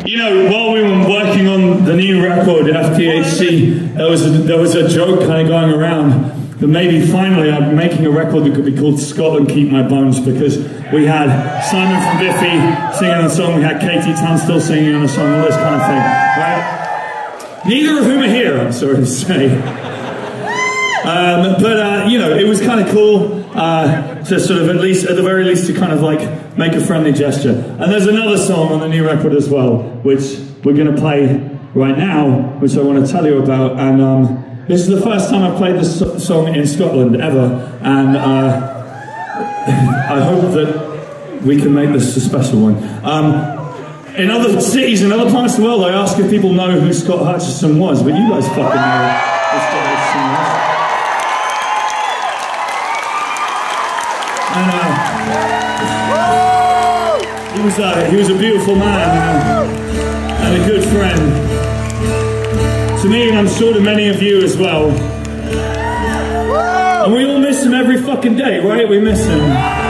You know, while we were working on the new record, FPHC, there was a joke kind of going around that maybe finally I'm making a record that could be called Scotland Keep My Bones, because we had Simon from Biffy singing on a song, we had Katie Tunstall singing on a song, all this kind of thing, right? Neither of whom are here, I'm sorry to say. You know, it was kind of cool to sort of at the very least to kind of like make a friendly gesture. And there's another song on the new record as well, which we're going to play right now, which I want to tell you about. And this is the first time I've played this song in Scotland ever, and I hope that we can make this a special one. In other cities, in other parts of the world, I ask if people know who Scott Hutchinson was, but you guys fucking know who Scott Hutchinson was. And he was a beautiful man, and a good friend to me, and I'm sure to many of you as well. And we all miss him every fucking day, right? We miss him.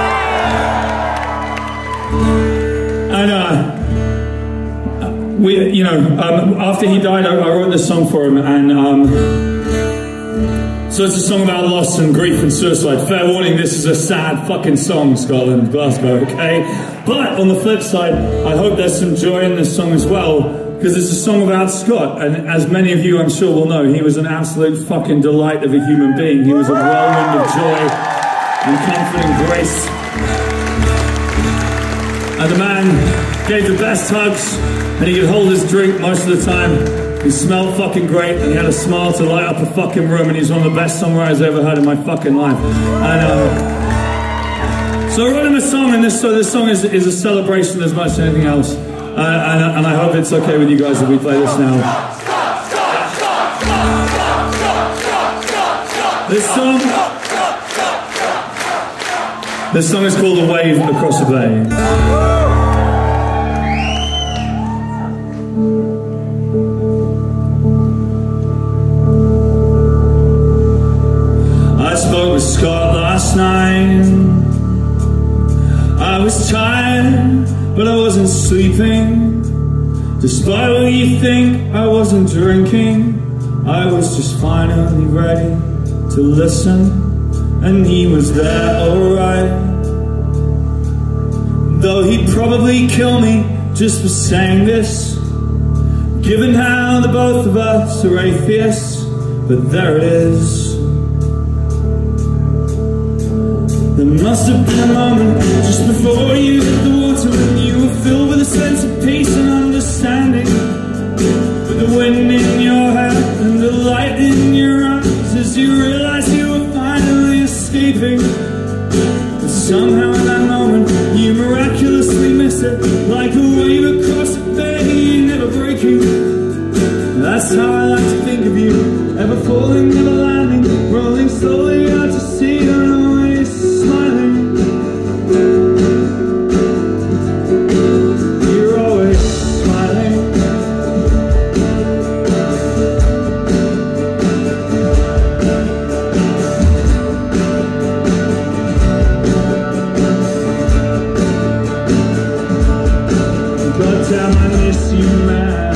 And after he died, I wrote this song for him, and so it's a song about loss and grief and suicide. Fair warning, this is a sad fucking song, Scotland, Glasgow, okay? But on the flip side, I hope there's some joy in this song as well, because it's a song about Scott, and as many of you I'm sure will know, he was an absolute fucking delight of a human being. He was a whirlwind of joy and comfort and grace. And the man gave the best hugs, and he could hold his drink most of the time. He smelled fucking great, and he had a smile to light up a fucking room, and he's one of the best songwriters I've ever heard in my fucking life. And so I wrote him a song, and this song is a celebration as much as anything else. And I hope it's okay with you guys if we play this now. This song is called A Wave Across a Bay. I spoke with Scott last night. I was tired, but I wasn't sleeping. Despite what you think, I wasn't drinking. I was just finally ready to listen, and he was there alright. Though he'd probably kill me just for saying this, given how the both of us are atheists, but there it is. There must have been a moment just before you hit the water when you were filled with a sense of peace and understanding, with the wind in your hair and the light in your eyes as you realized you were finally escaping. But somehow in that moment you miraculously missed it, like a wave across a bay, never breaking. That's how I like to think of you, ever falling, never landing, rolling slowly out to sea, and always smiling. You're always smiling. God damn, I miss you, man.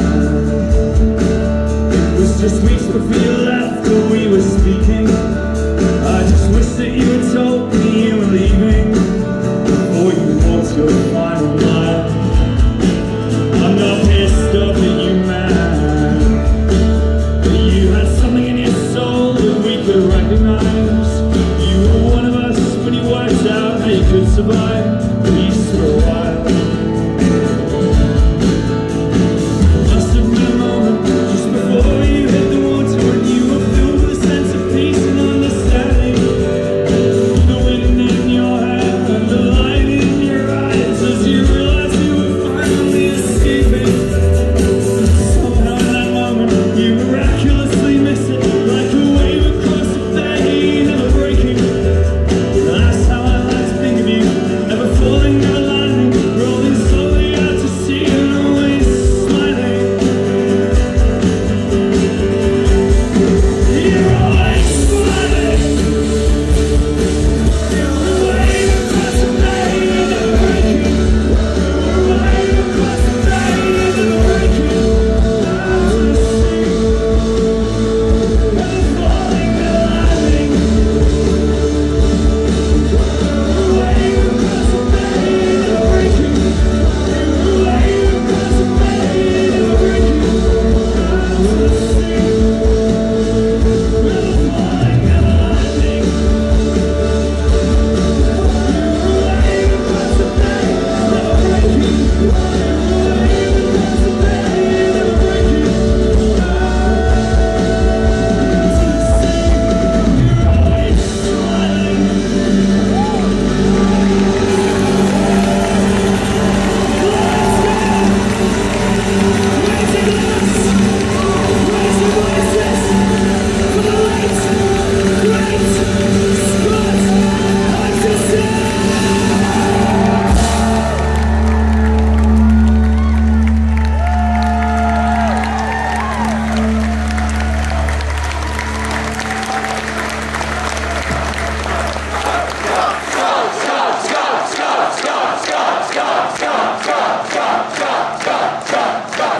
It was just weeks before you left that we were speaking. I just wish that you had told me you were leaving before you walked your final mile. I'm not pissed off at you, man, but you had something in your soul that we could recognize. You were one of us when you worked out how you could survive, at least for a while. Must have been a moment just before you hit the water when you were filled with a sense of peace and understanding, the wind in your hair and the light in your eyes as you realized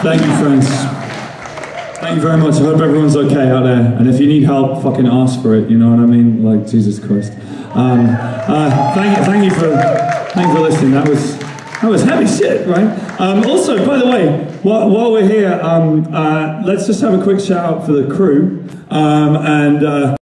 Thank you, friends. Thank you very much. I hope everyone's okay out there. And if you need help, fucking ask for it. You know what I mean? Like, Jesus Christ. Thank you for listening. That was heavy shit, right? Also, by the way, while we're here, let's just have a quick shout out for the crew.